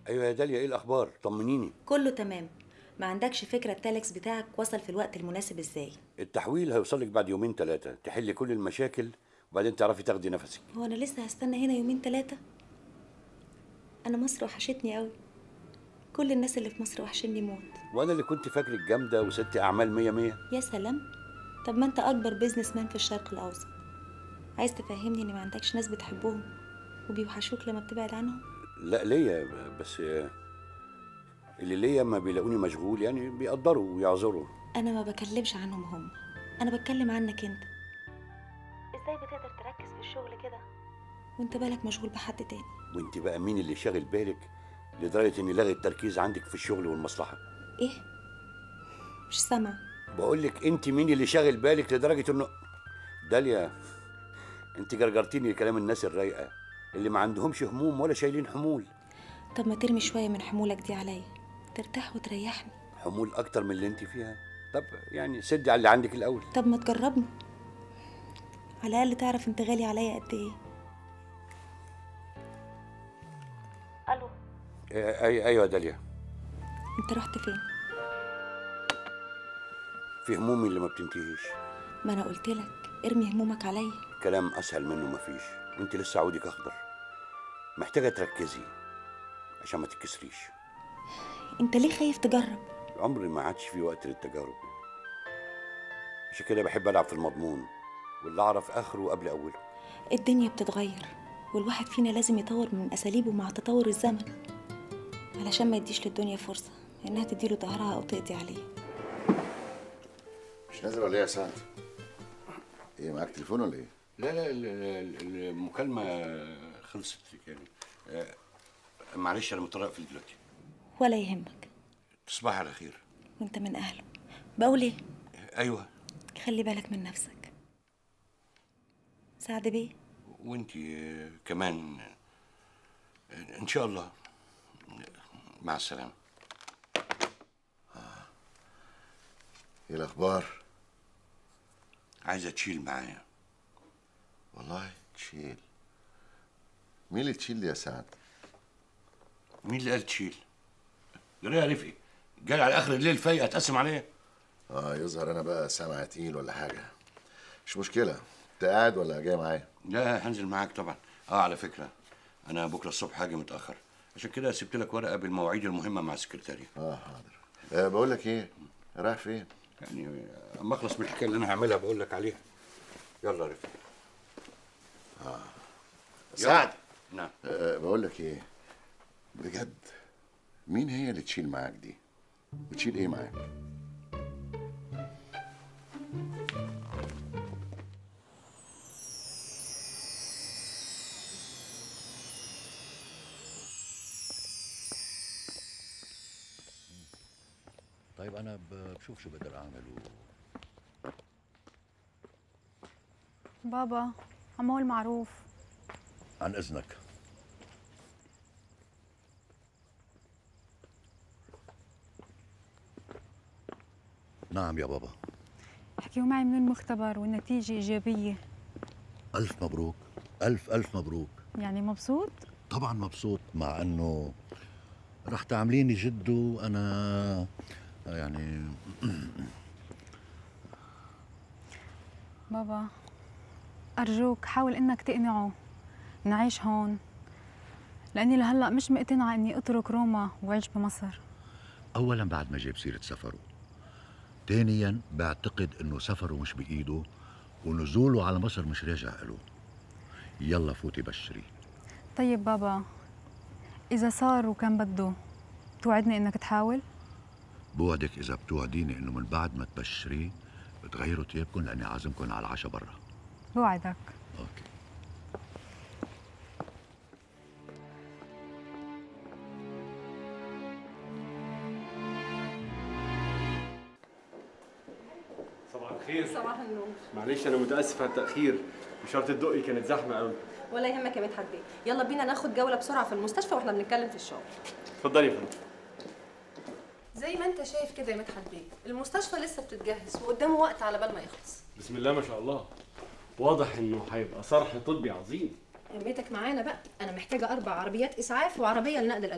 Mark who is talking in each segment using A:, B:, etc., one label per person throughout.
A: ايوه يا داليا، ايه الاخبار؟ طمنيني.
B: كله تمام. ما عندكش فكرة التالكس بتاعك وصل في الوقت المناسب ازاي؟
A: التحويل هيوصلك بعد يومين 3، تحلي كل المشاكل وبعدين تعرفي تاخدي نفسك.
B: هو انا لسه هستنى هنا يومين 3؟ انا مصر وحشتني قوي. كل الناس اللي في مصر وحشني موت.
A: وانا اللي كنت فاكرك جامده وست اعمال 100 100.
B: يا سلام. طب ما انت اكبر بيزنس مان في الشرق الاوسط. عايز تفهمني ان ما عندكش ناس بتحبهم وبيوحشوك لما بتبعد عنهم؟
A: لا ليا، بس اللي ليا ما بيلاقوني مشغول يعني بيقدروا ويعذروا.
B: انا ما بكلمش عنهم هم، انا بتكلم عنك انت. ازاي بتقدر تركز في الشغل كده وانت بالك مشغول بحد تاني؟
A: وانت بقى مين اللي شاغل بالك لدرجه ان لغي التركيز عندك في الشغل والمصلحه؟
B: ايه؟ مش سامع.
A: بقول لك انت مين اللي شاغل بالك لدرجه انه داليا، انت جرجرتيني لكلام الناس الرايقه اللي ما عندهمش هموم ولا شايلين حمول.
B: طب ما ترمي شويه من حمولك دي عليا، ترتاح وتريحني.
A: حمول اكتر من اللي انت فيها؟ طب يعني سدي على اللي عندك الاول.
B: طب ما تجربني، على الاقل تعرف انت غالي عليا قد ايه. الو.
A: ايوه يا داليا.
B: انت رحت فين؟
A: في همومي اللي ما بتنتهيش.
B: ما انا قلت لك ارمي همومك عليا.
A: كلام اسهل منه مفيش، وانت لسه عودك اخضر. محتاجه تركزي عشان ما تتكسريش.
B: انت ليه خايف تجرب؟
A: عمري ما عادش في وقت للتجارب، عشان كده بحب العب في المضمون واللي اعرف اخره قبل اوله.
B: الدنيا بتتغير والواحد فينا لازم يطور من اساليبه مع تطور الزمن، علشان ما يديش للدنيا فرصه انها تديله ظهرها او تقضي عليه.
C: مش نازل ولا ايه يا سعد؟ ايه معاك تليفون ولا ايه؟
A: لا المكالمه خلصت يعني. معلش انا مضطر اقفل دلوقتي.
B: ولا يهمك.
A: تصبح على خير.
B: وانت من اهله. بقول ايه؟
A: ايوه.
B: خلي بالك من نفسك. سعد بيه.
A: وانت كمان ان شاء الله. مع السلامه.
C: ايه الاخبار؟
A: عايزه تشيل معايا.
C: والله تشيل؟ مين اللي تشيل يا سعد؟
A: مين اللي قال تشيل؟ جري يا رفقي، جاي على اخر الليل فايقه تقسم عليا.
C: يظهر انا بقى سامع تقيل ولا حاجه. مش مشكله، انت قاعد ولا جاي معايا؟
A: لا هنزل معاك طبعا. على فكره انا بكره الصبح هاجي متاخر، عشان كده سبت لك ورقه بالمواعيد المهمه مع السكرتاريه.
C: حاضر. بقول لك ايه، رايح فين؟
A: يعني اما اخلص من الحكايه اللي انا هعملها بقول لك عليها. يلا يا رفقي.
C: سعد.
A: نعم.
C: بقول لك ايه، بجد مين هي اللي تشيل معاك دي؟ وتشيل ايه معاك؟
D: طيب انا بشوف شو بقدر اعمل
E: بابا عمو المعروف.
D: عن اذنك. نعم يا بابا.
E: حكيوا معي من المختبر والنتيجة إيجابية.
D: ألف مبروك، ألف مبروك.
E: يعني مبسوط؟
D: طبعا مبسوط، مع أنه رح تعمليني جد وأنا يعني
E: بابا أرجوك حاول إنك تقنعه نعيش هون، لأني لهلأ مش مقتنعة إني أترك روما وأعيش بمصر.
D: أولا بعد ما جاب سيرة سفره، ثانيا بعتقد إنه سفره مش بإيده ونزوله على مصر مش راجع له. يلا فوتي بشري.
E: طيب بابا، إذا صار وكان بده توعدني إنك تحاول؟
D: بوعدك إذا بتوعديني إنه من بعد ما تبشري بتغيروا ثيابكم لأني عازمكم على العشاء برا.
E: بوعدك.
D: أوكي.
F: صباح الخير.
G: صباح النور.
F: معلش انا متاسف على التاخير، اشاره الدقي كانت زحمه قوي.
G: ولا يهمك يا مدحت بيه، يلا بينا ناخد جوله بسرعه في المستشفى واحنا بنتكلم في الشغل.
F: اتفضلي يا فندم.
G: زي ما انت شايف كده يا مدحت بيه، المستشفى لسه بتتجهز وقدامه وقت على بال ما يخلص.
F: بسم الله ما شاء الله، واضح انه هيبقى صرح طبي عظيم.
G: يميتك معانا بقى، انا محتاجه 4 عربيات اسعاف وعربيه لنقل الادويه.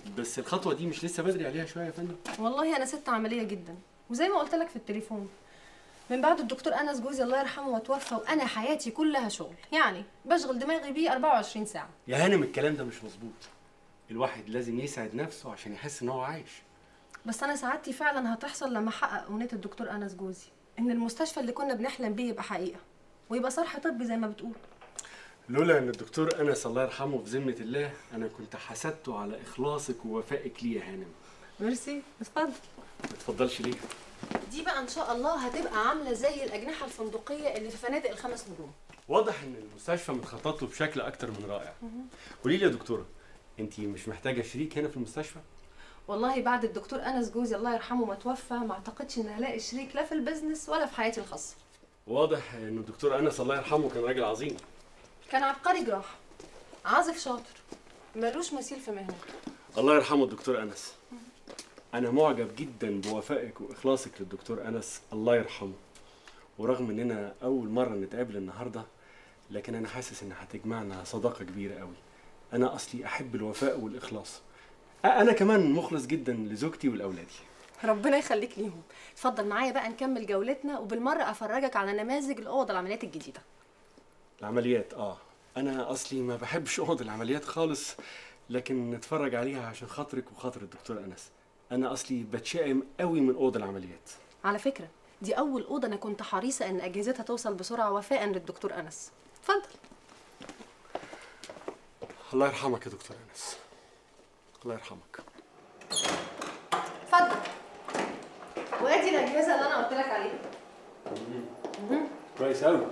F: بس الخطوه دي مش لسه بدري عليها شويه يا فندم؟
G: والله انا ست عمليه جدا، وزي ما قلت لك في التليفون، من بعد الدكتور انس جوزي الله يرحمه وتوفى وانا حياتي كلها شغل، يعني بشغل دماغي بيه 24 ساعه.
F: يا هانم الكلام ده مش مظبوط. الواحد لازم يسعد نفسه عشان يحس ان هو عايش.
G: بس انا سعادتي فعلا هتحصل لما احقق امنيه الدكتور انس جوزي، ان المستشفى اللي كنا بنحلم بيه يبقى حقيقه ويبقى صرح طبي زي ما بتقول.
F: لولا ان الدكتور انس الله يرحمه في ذمه الله انا كنت حسدته على اخلاصك ووفائك ليه يا هانم.
G: ميرسي، اتفضل.
F: ما تفضلش ليه؟
G: دي بقى ان شاء الله هتبقى عامله زي الاجنحه الفندقيه اللي في فنادق ال5 نجوم.
F: واضح ان المستشفى متخطط له بشكل اكتر من رائع. قولي لي يا دكتوره، انت مش محتاجه شريك هنا في المستشفى؟
G: والله بعد الدكتور انس جوزي الله يرحمه ما توفى ما اعتقدش ان هلاقي شريك لا في البيزنس ولا في حياتي الخاصه.
F: واضح ان الدكتور انس الله يرحمه كان راجل عظيم.
G: كان عبقري جراح، عازف شاطر، ملوش مثيل في مهنته.
F: الله يرحمه الدكتور انس. انا معجب جدا بوفائك واخلاصك للدكتور انس الله يرحمه. ورغم اننا اول مره نتقابل النهارده، لكن انا حاسس ان هتجمعنا صداقه كبيره قوي. انا اصلي احب الوفاء والاخلاص. انا كمان مخلص جدا لزوجتي ولاولادي.
G: ربنا يخليك ليهم. اتفضل معايا بقى نكمل جولتنا، وبالمره افرجك على نماذج الاوض العمليات الجديده.
F: العمليات انا اصلي ما بحبش اوض العمليات خالص، لكن نتفرج عليها عشان خاطرك وخاطر الدكتور انس. انا اصلي بتشائم قوي من اوض العمليات.
G: على فكره دي اول اوضه انا كنت حريصه ان اجهزتها توصل بسرعه وفاء للدكتور انس. اتفضل.
F: الله يرحمك يا دكتور انس. الله يرحمك.
G: اتفضل. وادي الاجهزه اللي انا قلت لك عليها.
F: كويس قوي.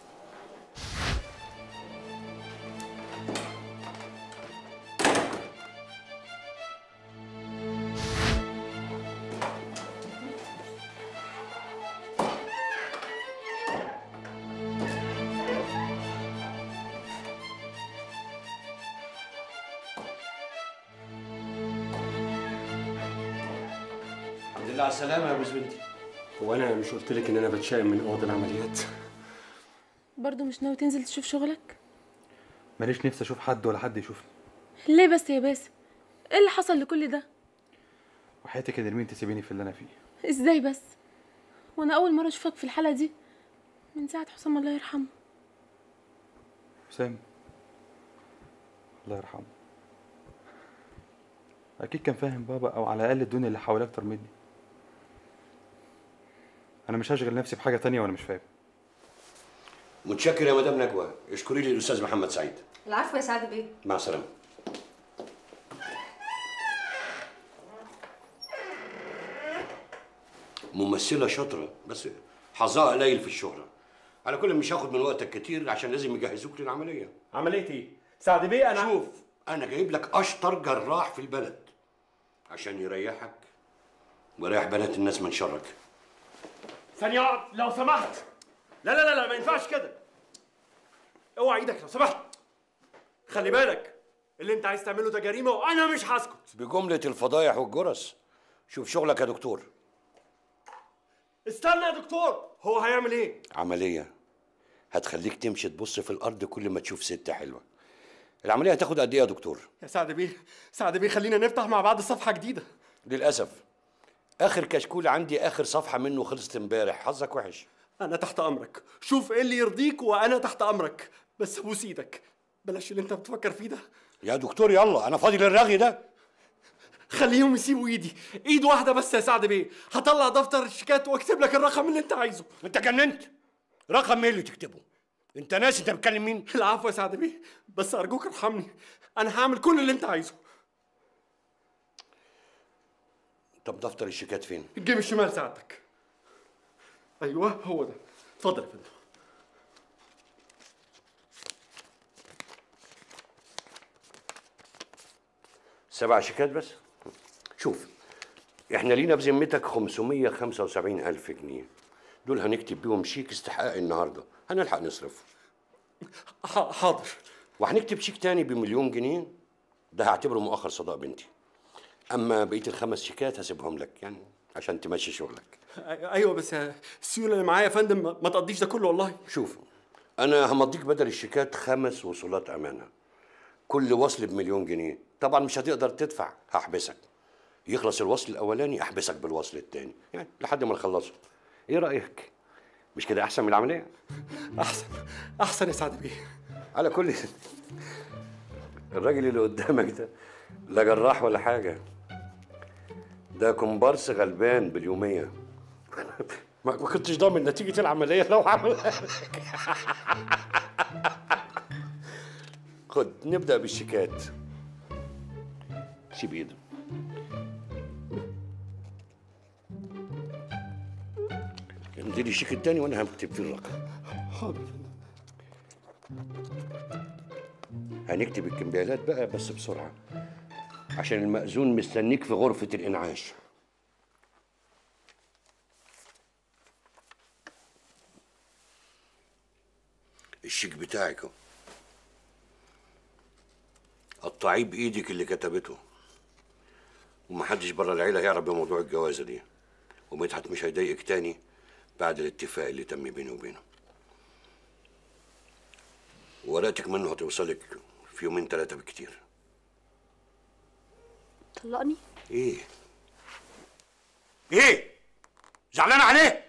A: الحمد لله على السلامة يا جوز بنتي.
F: هو انا مش قلت لك ان انا بتشائم من اوض العمليات؟
H: برضو مش ناوي تنزل تشوف شغلك؟
I: ماليش نفسي اشوف حد ولا حد يشوفني.
H: ليه بس يا باسم؟ ايه اللي حصل لكل ده؟
I: وحياتك يا نرمين تسيبيني في اللي انا فيه.
H: ازاي بس؟ وانا اول مره اشوفك في الحاله دي من ساعه حسام الله يرحمه.
I: حسام الله يرحمه اكيد كان فاهم بابا، او على الاقل الدنيا اللي حواليه اكتر مني. انا مش هشغل نفسي بحاجه تانية وانا مش فاهم.
A: متشكر يا مدام نجوى، اشكري لي الاستاذ محمد سعيد.
G: العفو يا سعد بيه.
A: مع السلامة. ممثلة شاطرة بس حظها قليل في الشهرة. على كل مش هاخد من وقتك كتير عشان لازم يجهزوك للعملية.
F: عمليه ايه؟ سعد بيه انا
A: شوف، أنا جايب لك أشطر جراح في البلد عشان يريحك ويريح بنات الناس من شرك.
F: ثانيه اقعد لو سمحت. لا لا لا لا ما ينفعش كده. اوعى ايدك لو سمحت. خلي بالك اللي انت عايز تعمله ده جريمه وانا مش هسكت.
A: بجملة الفضايح والجرس. شوف شغلك يا دكتور.
F: استنى يا دكتور، هو هيعمل ايه؟
A: عملية هتخليك تمشي تبص في الأرض كل ما تشوف ست حلوة. العملية هتاخد قد إيه يا دكتور؟
F: يا سعد بيه خلينا نفتح مع بعض صفحه جديده.
A: للأسف آخر كشكول عندي آخر صفحة منه خلصت امبارح، حظك وحش.
F: انا تحت امرك، شوف ايه اللي يرضيك وانا تحت امرك، بس ابوس ايدك بلاش اللي انت بتفكر فيه ده.
A: يا دكتور يلا، أنا فاضي للرغي ده.
F: خليهم يسيبوا ايدي، ايد واحده بس يا سعد بيه. هطلع دفتر الشيكات واكتب لك الرقم اللي انت عايزه.
A: أنت جننت؟ رقم إيه اللي تكتبه؟ أنت ناسي أنت بتكلم مين؟
F: العفو يا سعد بيه، بس ارجوك ارحمني، انا هعمل كل اللي انت عايزه.
A: طب دفتر الشيكات فين؟
F: الجيب الشمال سعادتك. ايوه هو ده، اتفضل يا فندم.
A: سبع شيكات بس؟ شوف، احنا لينا بذمتك 575,000 جنيه. دول هنكتب بيهم شيك استحقاق النهارده، هنلحق نصرفه.
F: حاضر.
A: وهنكتب شيك تاني ب1,000,000 جنيه، ده هعتبره مؤخر صداق بنتي. اما بقيه ال5 شيكات هسيبهم لك يعني عشان تمشي شغلك.
F: ايوه بس السيوله اللي معايا يا فندم ما تقضيش ده كله والله.
A: شوف، انا همضيك بدل الشيكات 5 وصولات امانه. كل وصل ب1,000,000 جنيه، طبعا مش هتقدر تدفع، هحبسك. يخلص الوصل الاولاني احبسك بالوصل الثاني، يعني لحد ما نخلصه. ايه رايك؟ مش كده احسن من العمليه؟
F: احسن يا سعد بيه.
A: على كل الراجل اللي قدامك ده لا جراح ولا حاجه، ده كومبارس غلبان باليوميه. ما كنتش ضامن نتيجه العمليه لو عملها لك. خد نبدا بالشيكات. سيب ايده. امضي لي الشيك التاني وانا هكتب فيه الرقم.
F: حاضر.
A: هنكتب الكمبيالات بقى بس بسرعه عشان المأذون مستنيك في غرفه الانعاش. الشيك بتاعك اهو، قطعيه بايدك اللي كتبته، ومحدش بره العيله هيعرف بموضوع الجوازه دي، ومدحت مش هيضايقك تاني بعد الاتفاق اللي تم بيني وبينه. ورقتك منه هتوصلك في 2-3 بالكتير.
B: طلقني؟
A: ايه زعلان عليه؟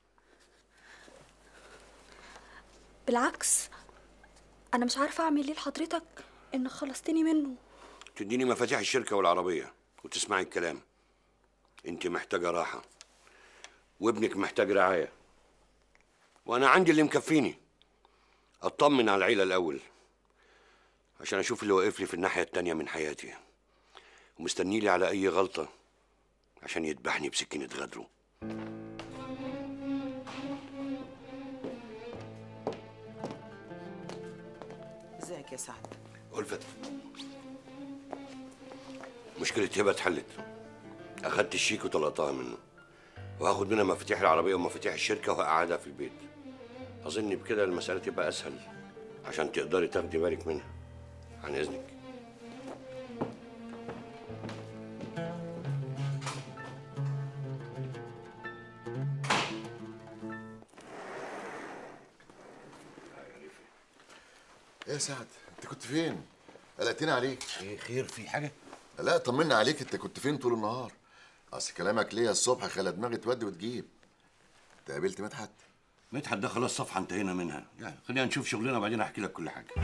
B: بالعكس، انا مش عارفه اعمل ايه لحضرتك انك خلصتني منه.
A: تديني مفاتيح الشركه والعربيه وتسمعي الكلام. انت محتاجه راحه، وابنك محتاج رعايه، وانا عندي اللي مكفيني. اطمن على العيله الاول عشان اشوف اللي واقف لي في الناحيه التانيه من حياتي ومستني لي على اي غلطه عشان يذبحني بسكينه غدره.
J: ازيك يا سعد؟
A: ألفت، مشكلة هبة اتحلت. أخدت الشيك وطلقتها منه، وهاخد منها مفاتيح العربية ومفاتيح الشركة وهقعدها في البيت. أظن بكده المسألة تبقى أسهل عشان تقدري تاخدي بالك منها. عن إذنك.
C: ايه يا سعد، انت كنت فين؟ قلقتني عليك.
A: ايه خير، في حاجة؟
C: لا طمنا عليك، انت كنت فين طول النهار؟ اصل كلامك ليا الصبح خلى دماغي تودي وتجيب. انت قابلت مدحت؟
A: مدحت ده خلاص صفحة انتهينا منها، يعني خلينا نشوف شغلنا بعدين احكي لك كل حاجة.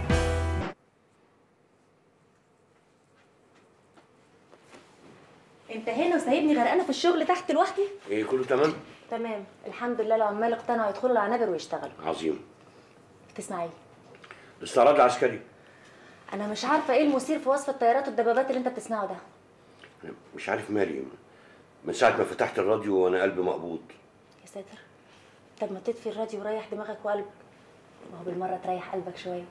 B: انت هنا وسايبني غرقانه في الشغل تحت لوحدي؟
A: ايه كله تمام؟
B: تمام الحمد لله. العمال اقتنعوا يدخلوا العنابر ويشتغلوا.
A: عظيم.
B: تسمع ايه؟
A: الاستعراض العسكري.
B: انا مش عارفه ايه المثير في وصف الطيارات والدبابات اللي انت بتسمعه ده.
A: مش عارف مالي، من ساعة ما فتحت الراديو وانا قلبي مقبوض.
B: يا ساتر، طب ما تطفي الراديو وريح دماغك وقلبك، ما هو بالمره تريح قلبك شويه.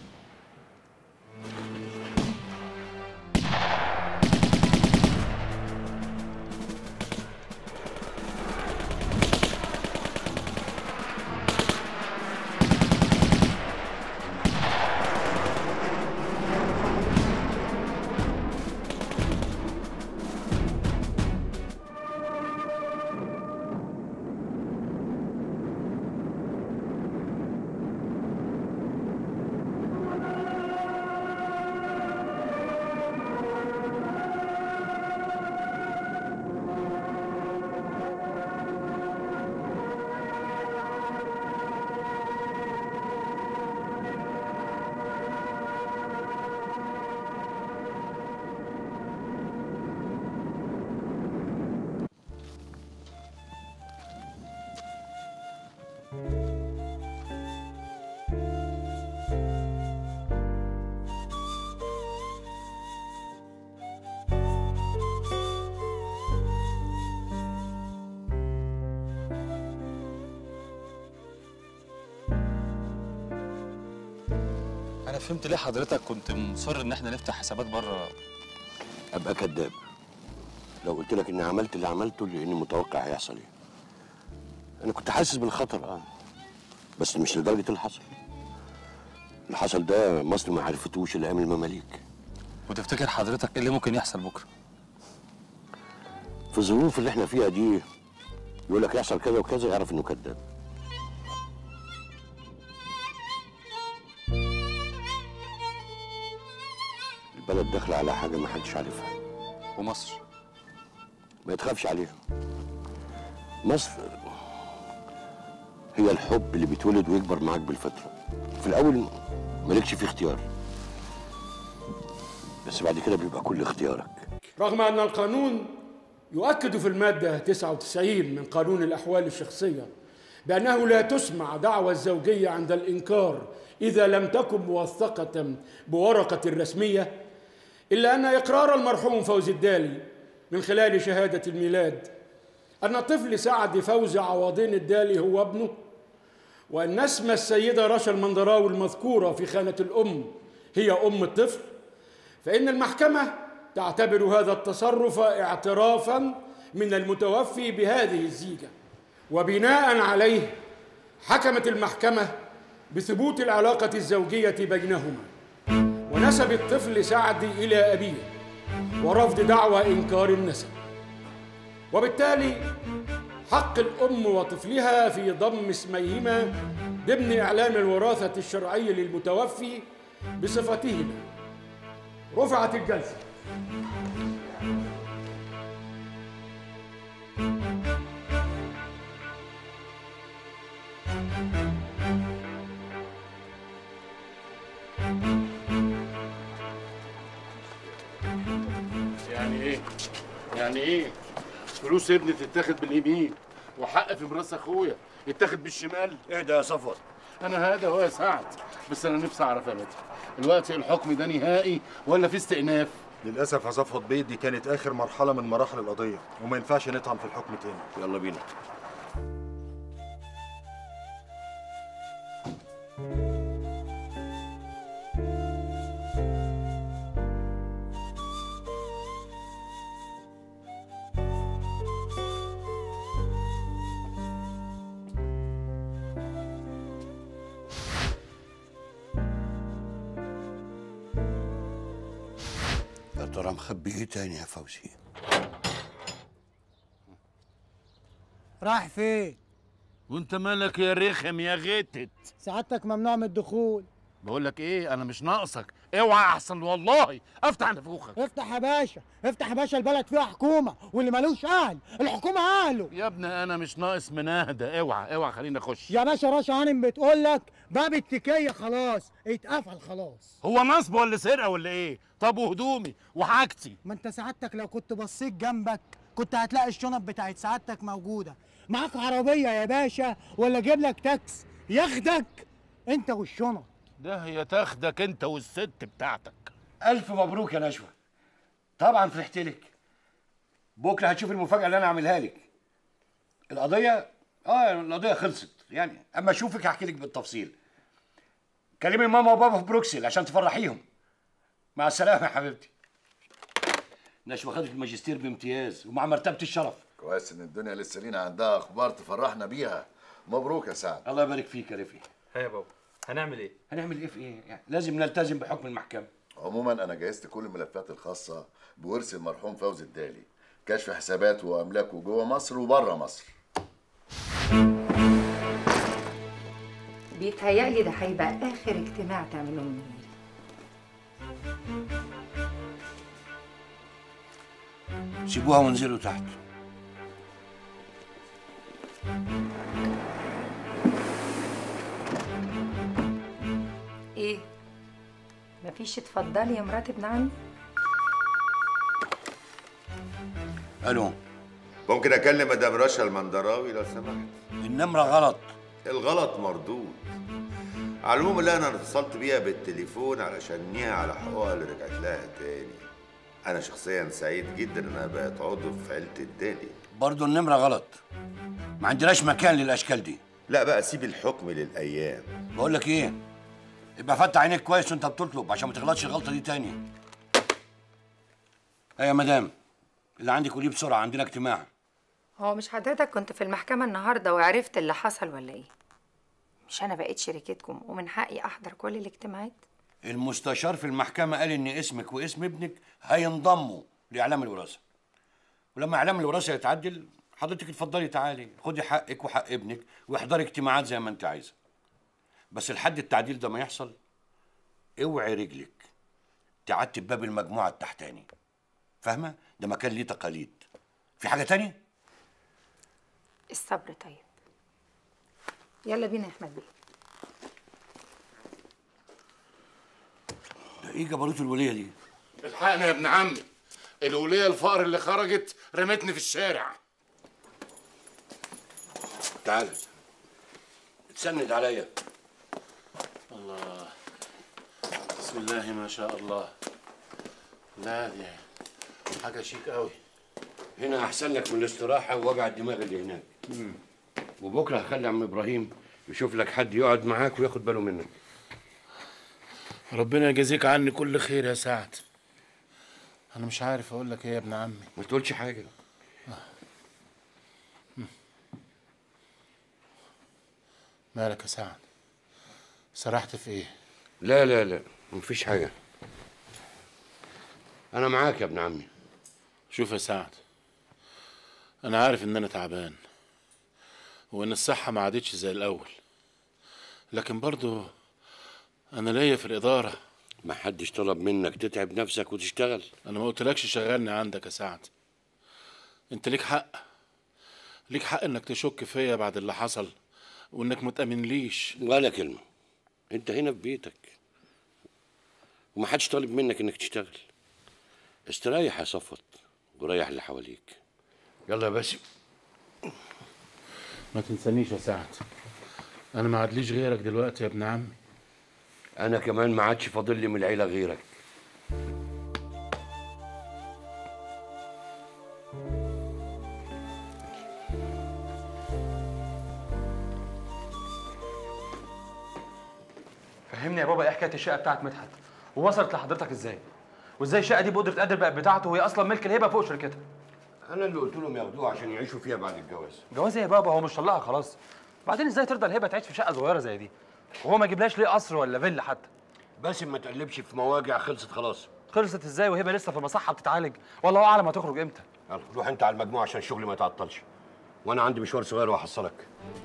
I: انا فهمت ليه حضرتك كنت مصر ان احنا نفتح حسابات بره.
A: ابقى كذاب لو قلت لك اني عملت اللي عملته لاني متوقع هيحصل ايه. انا كنت حاسس بالخطر بس مش لدرجه اللي حصل. اللي حصل ده مصر ما عرفتوش الا ايام المماليك.
I: وتفتكر حضرتك ايه اللي ممكن يحصل بكره؟
A: في الظروف اللي احنا فيها دي يقول لك يحصل كذا وكذا يعرف انه كذاب. بلد داخله على حاجه ما حدش عارفها.
I: ومصر
A: ما تخافش عليها. مصر هي الحب اللي بيتولد ويكبر معاك بالفتره. في الاول مالكش فيه اختيار، بس بعد كده بيبقى كل اختيارك.
K: رغم أن القانون يؤكد في المادة 99 من قانون الأحوال الشخصية بأنه لا تسمع دعوى الزوجية عند الإنكار إذا لم تكن موثقة بورقة رسمية، إلا أن إقرار المرحوم فوزي الدالي من خلال شهادة الميلاد أن الطفل سعد فوزي عوضين الدالي هو ابنه، وأن اسم السيدة رشا المندراوي المذكورة في خانة الأم هي أم الطفل، فإن المحكمة تعتبر هذا التصرف اعترافاً من المتوفي بهذه الزيجة، وبناء عليه حكمت المحكمة بثبوت العلاقة الزوجية بينهما، ونسب الطفل سعد إلى أبيه ورفض دعوى إنكار النسب، وبالتالي حق الأم وطفلها في ضم اسميهما ضمن إعلام الوراثة الشرعي للمتوفي بصفتهما. رفعت الجلسة.
L: يعني ايه فلوس ابني تتاخد باليمين وحق في ميراث اخويا يتاخد بالشمال؟
A: اهدى يا صفوت.
L: انا هذا هو يا سعد، بس انا نفسي اعرف يا متر دلوقتي الحكم ده نهائي ولا في استئناف؟
M: للاسف يا صفوت بيه دي كانت اخر مرحله من مراحل القضيه وما ينفعش نطعن في الحكم تاني.
A: يلا بينا. يا ترى مخبي ايه تاني يا فوزي؟
N: رايح فين؟
L: وانت مالك يا رخم يا غتت؟
N: سعادتك ممنوع من الدخول.
L: بقول لك ايه، انا مش ناقصك، اوعى احسن والله افتح نافوخك.
N: افتح يا باشا، افتح يا باشا، البلد فيها حكومه واللي مالوش اهل الحكومه اهله.
L: يا ابني انا مش ناقص مناهده، اوعى خليني اخش.
N: يا باشا رشا هانم بتقول لك باب التكيه خلاص اتقفل خلاص.
L: هو نصب ولا سرقه ولا ايه؟ طب وهدومي وحاجتي؟
N: ما انت سعادتك لو كنت بصيت جنبك كنت هتلاقي الشنط بتاعت سعادتك موجوده. معاك عربيه يا باشا ولا اجيب لك تاكس ياخدك انت والشنط؟
L: ده هي تاخدك انت والست بتاعتك.
A: الف مبروك يا نشوى. طبعا فرحت لك. بكره هتشوف المفاجاه اللي انا عاملها لك. القضيه خلصت يعني، اما اشوفك هحكي لك بالتفصيل. كلمي ماما وبابا في بروكسل عشان تفرحيهم. مع السلامه يا حبيبتي. نشوى خدت الماجستير بامتياز ومع مرتبه الشرف.
C: كويس ان الدنيا لسه لينا عندها اخبار تفرحنا بيها. مبروك يا سعد.
A: الله يبارك فيك يا رفيق.
O: ها يا بابا، هنعمل ايه؟
A: هنعمل ايه في ايه؟ يعني لازم نلتزم بحكم المحكمه.
C: عموما انا جهزت كل الملفات الخاصه بورث المرحوم فوزي الدالي، كشف حساباته واملاكه جوه مصر وبره مصر.
P: بيتهيألي ده هيبقى اخر اجتماع تعملوه من
A: سيبوها وانزلوا تحت.
P: ايه؟ مفيش اتفضلي يا مرات ابن عمي؟
A: الو،
Q: ممكن اكلم مدام رشا المندراوي لو سمحت؟
A: النمره غلط.
Q: الغلط مردود. على العموم اللي انا اتصلت بيها بالتليفون علشان نيها على حقوقها اللي رجعت لها تاني. انا شخصيا سعيد جدا ان انا بقيت عضو في عيله الدالي.
A: برضه النمره غلط، ما عندناش مكان للاشكال دي.
Q: لا بقى سيب الحكم للايام.
A: بقول لك ايه، يبقى فتح عينيك كويس وانت بتطلب عشان ما تغلطش الغلطه دي تاني. ايه يا مدام، اللي عندك قوليه بسرعه، عندنا اجتماع.
P: هو مش حضرتك كنت في المحكمة النهاردة وعرفت اللي حصل ولا ايه؟ مش أنا بقيت شريكتكم ومن حقي أحضر كل الاجتماعات؟
A: المستشار في المحكمة قال إن اسمك واسم ابنك هينضموا لإعلام الوراثة. ولما إعلام الوراثة يتعدل حضرتك اتفضلي تعالي خدي حقك وحق ابنك واحضري اجتماعات زي ما أنت عايزة. بس لحد التعديل ده ما يحصل اوعي رجلك. تعتب باب المجموعه التحتاني. فاهمه؟ ده مكان ليه تقاليد. في حاجه تانية؟
P: الصبر طيب. يلا بينا يا احمد بيه.
A: ده ايه جبروت الوليه دي؟
L: الحقنا يا ابن عمي، الوليه الفقر اللي خرجت رمتني في الشارع.
A: تعال تسند عليا.
L: الله، بسم الله ما شاء الله. لا دي حاجه شيك قوي.
A: هنا احسن لك من الاستراحه ووجع الدماغ اللي هناك. وبكره هخلي عم ابراهيم يشوف لك حد يقعد معاك وياخد باله منك.
L: ربنا يجازيك عني كل خير يا سعد. انا مش عارف اقول لك ايه يا ابن عمي.
A: ما تقولش حاجه.
L: مالك يا سعد؟ سرحت في ايه؟
A: لا لا لا مفيش حاجه، انا معاك يا ابن عمي.
L: شوف يا سعد، انا عارف ان انا تعبان وان الصحه ما عادتش زي الاول، لكن برضو انا ليا في الاداره.
A: ما حدش طلب منك تتعب نفسك وتشتغل.
L: انا ما قلتلكش شغلني عندك يا سعد. انت ليك حق، ليك حق انك تشك فيا بعد اللي حصل وانك متأمنليش.
A: ولا كلمه، انت هنا في بيتك ومحدش طالب منك انك تشتغل. استريح يا صفوت وريح اللي حواليك. يلا يا باسم.
L: ما تنسانيش يا سعد، انا ما عادليش غيرك دلوقتي يا ابن عمي.
A: انا كمان ما عادش فاضل لي من العيله غيرك.
O: فهمني يا بابا ايه حكايه الشقه بتاعت مدحت ووصلت لحضرتك ازاي؟ وازاي الشقه دي بقدره قادر بقت بتاعته وهي اصلا ملك الهبه فوق شركتها؟
A: انا اللي قلت لهم ياخدوها عشان يعيشوا فيها بعد الجواز.
O: جواز ايه يا بابا؟ هو مش طلقها خلاص. بعدين ازاي ترضى الهبه تعيش في شقه صغيره زي دي؟ وهو ما يجيبلهاش ليه قصر ولا فيلا حتى؟
A: باسم ما تقلبش في مواجع، خلصت خلاص.
O: خلصت ازاي وهبه لسه في المصحه بتتعالج؟ والله اعلم هتخرج امتى.
A: يلا روح انت على المجموعه عشان الشغل ما يتعطلش، وانا عندي مشوار صغير وهحصلك.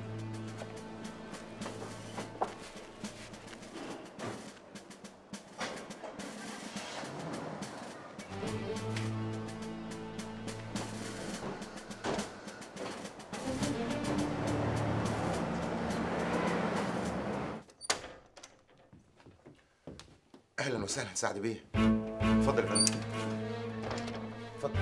R: اهلا وسهلا سعد بيه. اتفضل يا فندم. اتفضل.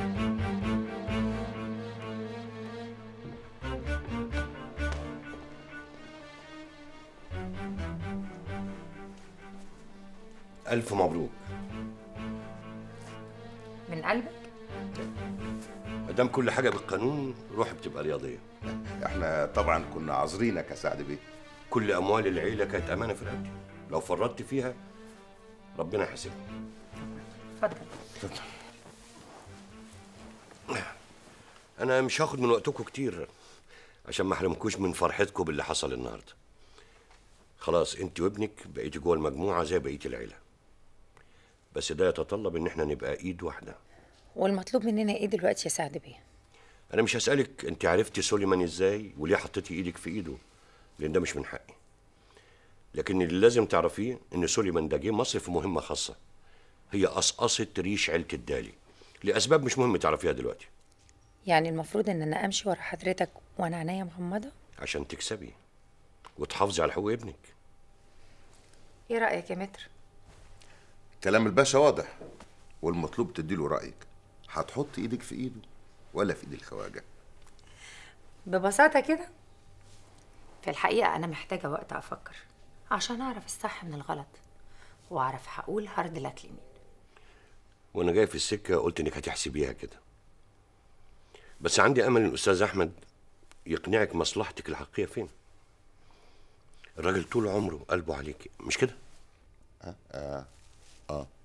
A: الف مبروك.
P: من قلبك؟
A: ما دام كل حاجه بالقانون روح بتبقى رياضيه.
R: احنا طبعا كنا عذرينك يا سعد بيه.
A: كل اموال العيله كانت امانه في رقبتي، لو فرطت فيها ربنا يحاسبني.
P: اتفضل.
A: اتفضل. انا مش هاخد من وقتكم كتير عشان ما احرمكوش من فرحتكم باللي حصل النهارده. خلاص انت وابنك بقيتي جوه المجموعه زي بقيه العيله، بس ده يتطلب ان احنا نبقى ايد واحده.
P: والمطلوب مننا ايه دلوقتي يا سعد بيه؟
A: انا مش هسالك انت عرفتي سليمان ازاي وليه حطيتي ايدك في ايده، لان ده مش من حقي. لكن اللي لازم تعرفيه ان سليمان ده جه مصر في مهمه خاصه، هي قصقصت ريش عيله الدالي لاسباب مش مهم تعرفيها دلوقتي.
P: يعني المفروض ان انا امشي ورا حضرتك وانا عينيا مغمضه
A: عشان تكسبي وتحافظي على حقوق ابنك.
P: ايه رايك يا متر؟
R: كلام الباشا واضح، والمطلوب تديله رايك. هتحط ايدك في ايده ولا في ايد الخواجه؟
P: ببساطه كده، في الحقيقه انا محتاجه وقت افكر عشان اعرف الصح من الغلط واعرف هقول هارد لك لمين.
A: وانا جاي في السكه قلت انك هتحسبيها كده، بس عندي امل ان الاستاذ احمد يقنعك مصلحتك الحقيقيه فين. الراجل طول عمره قلبه عليك، مش كده؟